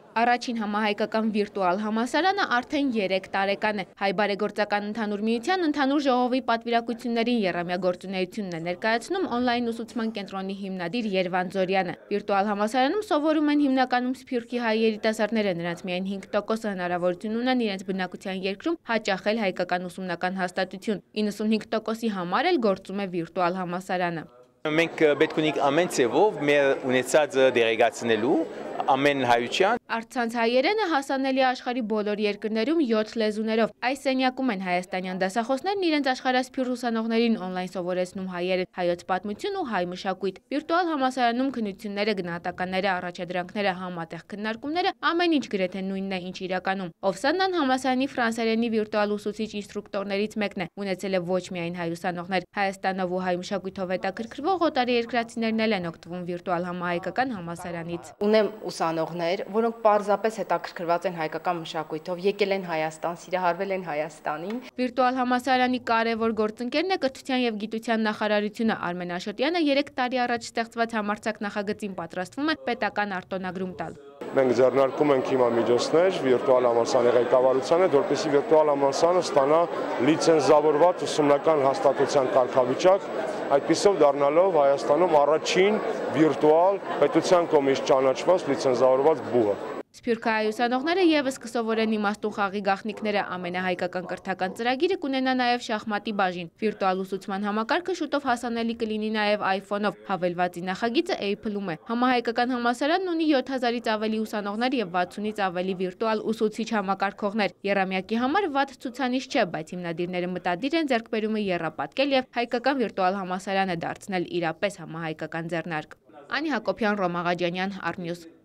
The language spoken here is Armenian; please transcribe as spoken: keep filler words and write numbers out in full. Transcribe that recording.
Առաջին համահայկական վիրտուալ համալսարանը արդեն երեք տարեկան է։ Հայ բարեգործական ընդհանուր միության ընդհանուր ժողովի պատվիրակություններին եռամյա գործունեությունն է ներկայացնում օնլայն ուսուցման կենտրոնի հիմնադիր Երվանդ Զորյանը։ Վիրտուալ համալսարանում սովորում են հիմնականում սփյուռքի հայ երիտասարդները, նրանց միայն հինգ տոկոսը հնարավորություն ունեն իրենց բնակության երկրում հաճախել հայկական ուսումնական հաստատություն։ իննսունհինգ տոկոսի համար էլ գործում է վիրտուալ համալսարանը։ Մենք պետք ունենք ամեն ձևով մեր ունեցածը դերեկացնելու ամեն հայության։ Առցանց հայերենը հասանելի աշխարհի բոլոր երկրներում յոթ լեզուներով։ Այս սենյակում են հայաստանյան դասախոսներն իրենց աշխարհասփյուռ ուսանողներին օնլայն սովորեցնում հայերեն, հայոց պատմություն ու հայ մշակույթ։ Վիրտուալ համալսարանում քննությունները, գնահատականները, առաջադրանքները, համատեղ քննարկումները ամեն ինչ գրեթե նույնն է, ինչ իրականում։ Օվսաննան համալսարանի ֆրանսերենի վիրտուալ ուսուցիչ ինստրուկտորներից մեկն է, ունեցել է ոչ միայն հայ ուսանողներ, Հայաստանով ու հայ մշակույթով հետաքրքրվող օտարի երկրացիներն էլ են օգտվում վիրտուալ համահայկական համալսարանից։ Ունեմ ուսանողներ, որոնք պարզապես հետաքրքրված են հայկական մշակույթով, եկել են Հայաստան, սիրահարվել են Հայաստանին։ Վիրտուալ համալսարանի կարևոր գործընկերն է կրթության եւ գիտության նախարարությունը Արմեն Աշոտյանը երեք տարի առաջ ստեղծված համարձակ նախագծին պատրաստվում է պետական արտոնագրում տալ։ Մենք ձեռնարկում ենք հիմա միջոցներ վիրտուալ համալսարանի ղեկավարությանը, որպեսզի վիրտուալ համալսարանը ստանա լիցենզավորված ուսումնական հաստատության կարգավիճակ, այդպիսով դառնալով Հայաստանում առաջին վիրտուալ պետության կողմից ճանաչված լիցենզավորված բուհը։ Սփյուռքահայ ուսանողները եւս կսովորեն իմաստուն խաղի գաղտնիքները, ամենահայկական կրթական ծրագիրը կունենա նաեւ շախմատի բաժին։ Վիրտուալ ուսուցման համակարգը շուտով հասանելի կլինի նաեւ iPhone-ով։ Հավելվածի նախագիծը Apple-ում է։ Համահայկական համալսարանն ունի յոթ հազարից ավելի ուսանողներ եւ վաթսունից ավելի վիրտուալ ուսուցիչ համակարգողներ։ Եռամյակի համար վատ ցուցանիշ չէ, բայց հիմնադիրները մտադիր են ձեռքբերումը եռապատկել եւ հայկական վիրտուալ համալսարանը դարձնել իրապես համահայկական ձեռնարկ։ Անի Հակոբյան, Ռոմ Աղաջանյան, Արնյուզ։